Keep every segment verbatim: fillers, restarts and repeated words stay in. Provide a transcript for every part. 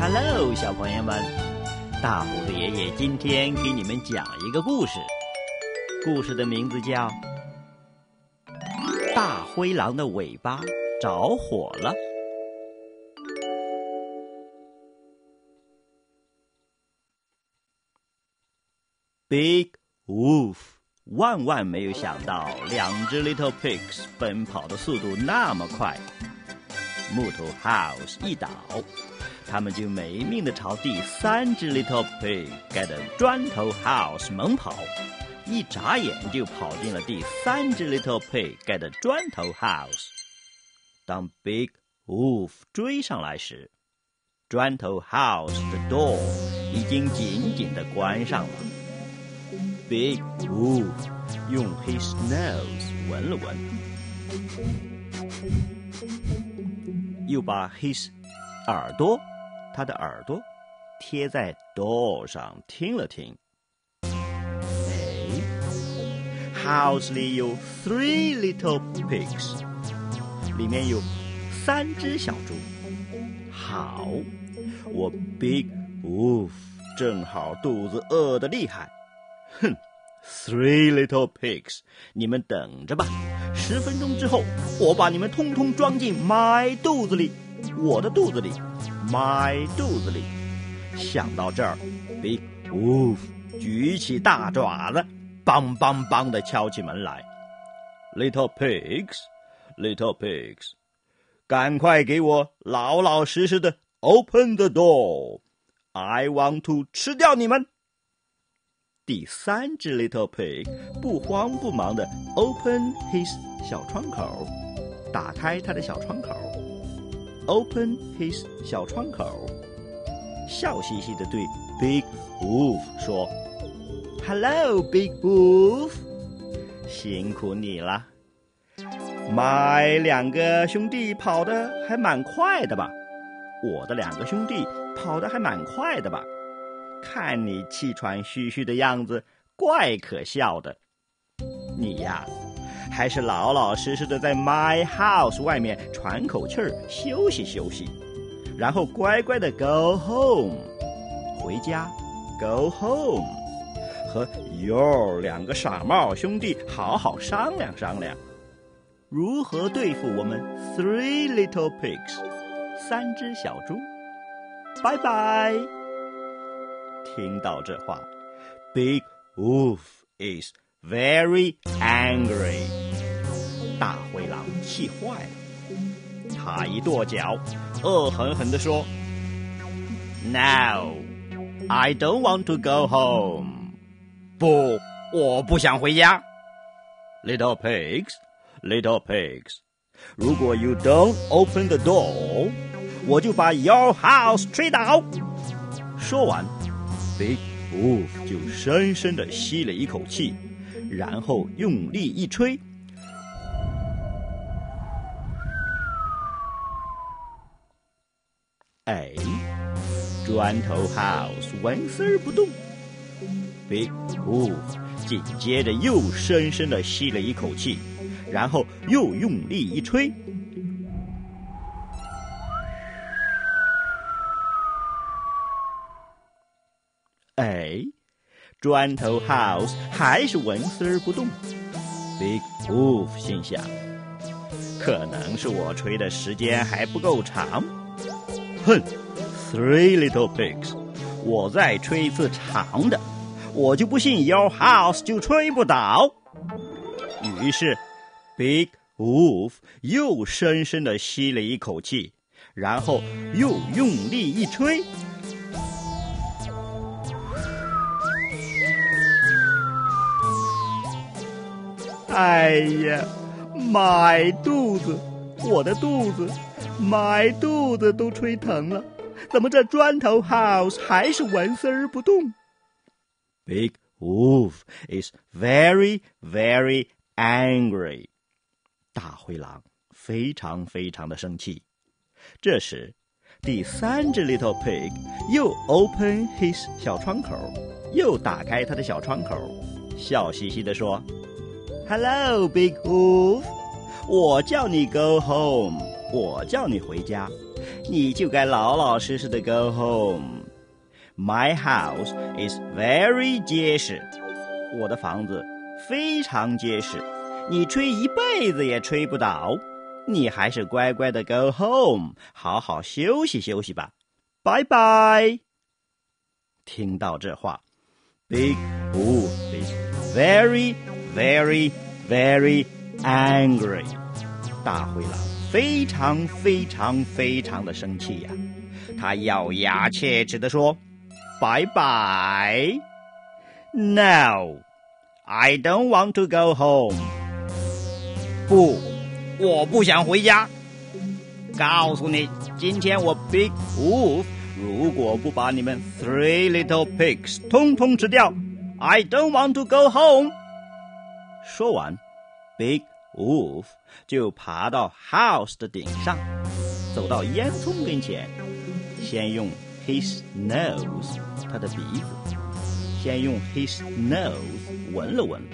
Hello， 小朋友们，大胡子爷爷今天给你们讲一个故事，故事的名字叫《大灰狼的尾巴着火了》。Big Wolf 万万没有想到，两只 Little Pigs 奔跑的速度那么快。木头 House 一倒，他们就没命地朝第三只 Little Pig 盖的砖头 House 猛跑，一眨眼就跑进了第三只 Little Pig 盖的砖头 House。当 Big Wolf 追上来时，砖头 House 的 door 已经紧紧地关上了。Big Wolf 用 his nose 闻了闻，又把 his 耳朵，他的耳朵贴在 door 上听了听。哎 ，house 里有 three little pigs， 里面有三只小猪。好，我 Big Wolf 正好肚子饿得厉害。哼 ，Three little pigs， 你们等着吧！十分钟之后，我把你们通通装进 my 肚子里，我的肚子里 ，my 肚子里。想到这儿 ，Big Wolf 举起大爪子，梆梆梆地敲起门来。Little pigs， little pigs， 赶快给我老老实实的 open the door，I want to 吃掉你们。第三只 Little Pig 不慌不忙地 open his 小窗口，打开他的小窗口 ，open his 小窗口，笑嘻嘻地对 Big Wolf 说 ：“Hello, Big Wolf， 辛苦你了。My 两个兄弟跑得还蛮快的吧？我的两个兄弟跑得还蛮快的吧？”看你气喘吁吁的样子，怪可笑的。你呀，还是老老实实的在 my house 外面喘口气儿，休息休息，然后乖乖的 go home， 回家 go home， 和 your 两个傻帽兄弟好好商量商量，如何对付我们 three little pigs 三只小猪。拜拜。听到这话 ，Big Wolf is very angry。大灰狼气坏了，他一跺脚，恶狠狠地说 ：“No, I don't want to go home。不，我不想回家。Little pigs, little pigs， 如果 you don't open the door， 我就把 your house 吹倒。”说完。Big Wolf 就深深地吸了一口气，然后用力一吹，哎，砖头 House 纹丝儿不动。Big Wolf 紧接着又深深地吸了一口气，然后又用力一吹。哎，砖头 House 还是纹丝儿不动。Big Wolf 心想，可能是我吹的时间还不够长。哼 ，Three little pigs， 我再吹一次长的，我就不信 your house 就吹不倒。于是 Big Wolf 又深深地吸了一口气，然后又用力一吹。哎呀，买肚子，我的肚子，买肚子都吹疼了，怎么这砖头 house 还是纹丝儿不动？ Big Wolf is very, very angry。 大灰狼非常非常的生气。这时，第三只 Little Pig 又 open his 小窗口，又打开他的小窗口，笑嘻嘻地说：“Hello, Big Wolf， 我叫你 go home， 我叫你回家， 你就该老老实实的 go home. My house is very 结实。我的房子非常结实，你吹一辈子也吹不倒。你还是乖乖的 go home， 好好休息休息吧。拜拜。听到这话 ，Big Wolf is very, very, very angry. 大灰狼非常非常非常的生气呀、啊，他咬牙切齿地说：“拜拜 ！No, I don't want to go home. 不，我不想回家。告诉你，今天我 Big Wolf 如果不把你们 Three Little Pigs 通通吃掉 ，I don't want to go home。”说完 ，Big Wolf 就爬到 house 的顶上，走到烟囱跟前，先用 his nose 他的鼻子，先用 his nose 闻了闻，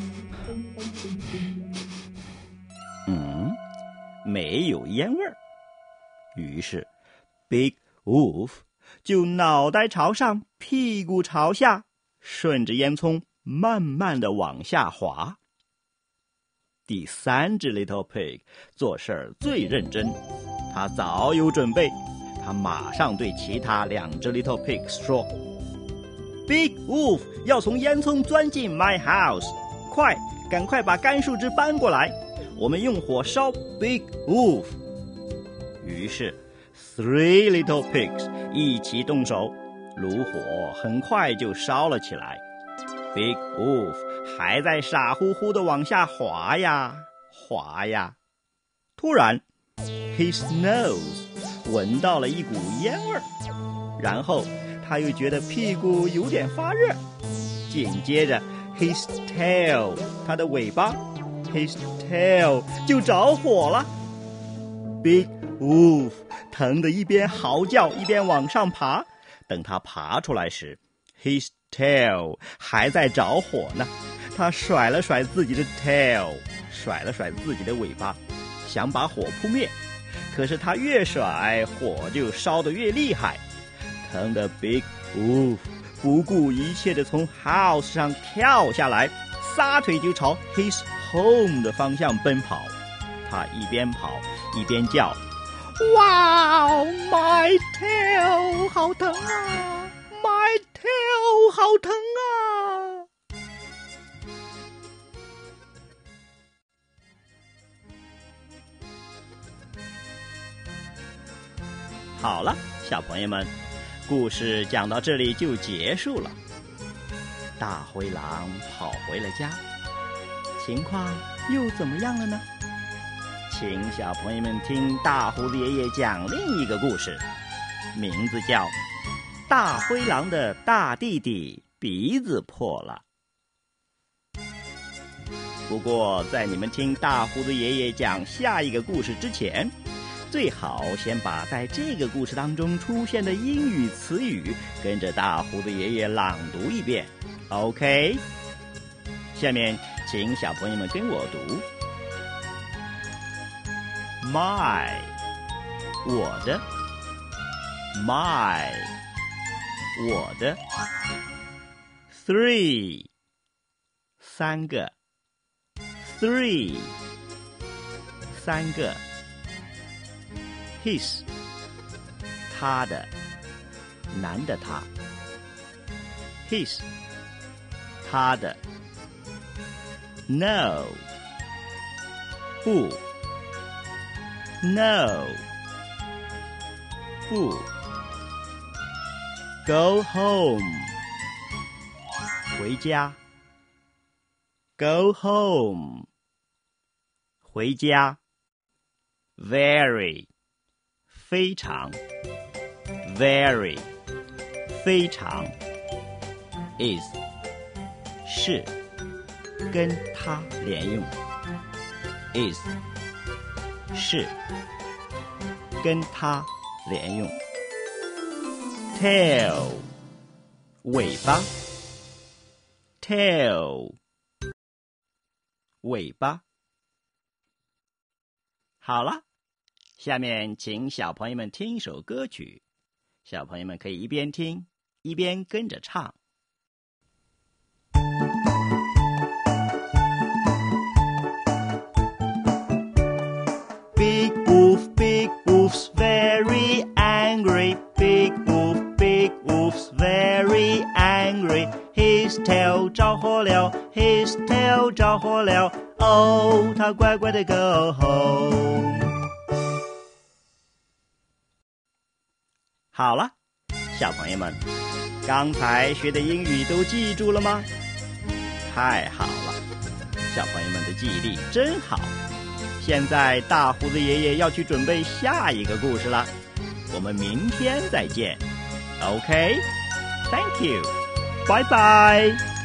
嗯，没有烟味儿。于是 Big Wolf 就脑袋朝上，屁股朝下，顺着烟囱慢慢的往下滑。第三只 Little Pig 做事儿最认真，他早有准备，他马上对其他两只 Little Pigs 说 ：“Big Wolf 要从烟囱钻进 my house， 快，赶快把干树枝搬过来，我们用火烧 Big Wolf。”于是 ，Three Little Pigs 一起动手，炉火很快就烧了起来。Big Wolf 还在傻乎乎地往下滑呀滑呀，突然 his nose 闻到了一股烟味儿，然后他又觉得屁股有点发热，紧接着 his tail 他的尾巴 his tail 就着火了。Big Wolf 疼得一边嚎叫一边往上爬，等他爬出来时，his tail 还在着火呢，他甩了甩自己的 tail， 甩了甩自己的尾巴，想把火扑灭，可是他越甩，火就烧得越厉害，疼得 Big Wolf 不顾一切地从 house 上跳下来，撒腿就朝 his home 的方向奔跑。他一边跑一边叫：“哇 ，my tail 好疼啊！” My tail 好疼啊！好了，小朋友们，故事讲到这里就结束了。大灰狼跑回了家，情况又怎么样了呢？请小朋友们听大胡子爷爷讲另一个故事，名字叫大灰狼的大弟弟鼻子破了。不过在你们听大胡子爷爷讲下一个故事之前，最好先把在这个故事当中出现的英语词语跟着大胡子爷爷朗读一遍 OK？ 下面请小朋友们跟我读 My 我的 My我的 Three 三个 Three 三个 His 他的男的他 His 他的 No 不 No 不Go home 回家 Go home 回家 Very 非常 Very 非常 Is 是跟它连用 Is 是跟它连用Tail 尾巴 Tail 尾巴。好了， 下面请小朋友们听一首歌曲，小朋友们可以一边听一边跟着唱。Big wolf, big wolf's very angry. Big wolf, big wolf's very angry. His tail 着火了 His tail 着火了 Oh, 他乖乖的 go home. 好了，小朋友们，刚才学的英语都记住了吗？太好了，小朋友们的记忆力真好。现在大胡子爷爷要去准备下一个故事了，我们明天再见。OK, thank you, bye bye.